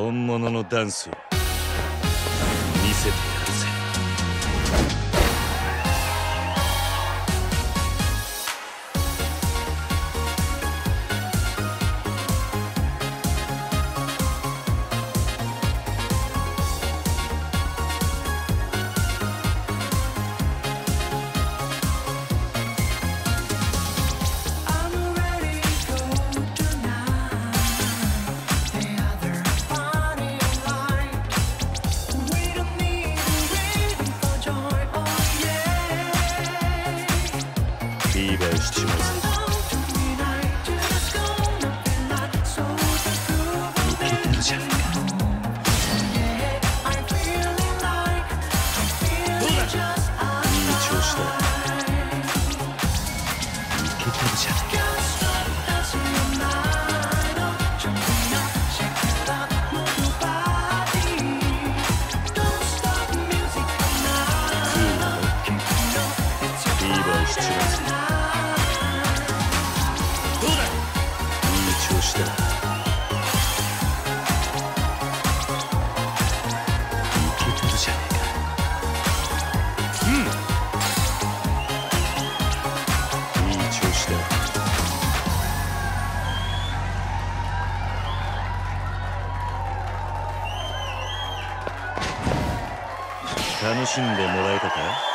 本物のダンスを見せてやるぜ。リーバイしちまうぜ。いけてるじゃねえか。どうだ、いい調子だ。いけてるじゃねえか。リーバイしちまうぜ。調子だ。いけてるじゃねえか。いい調子だ。楽しんでもらえたか。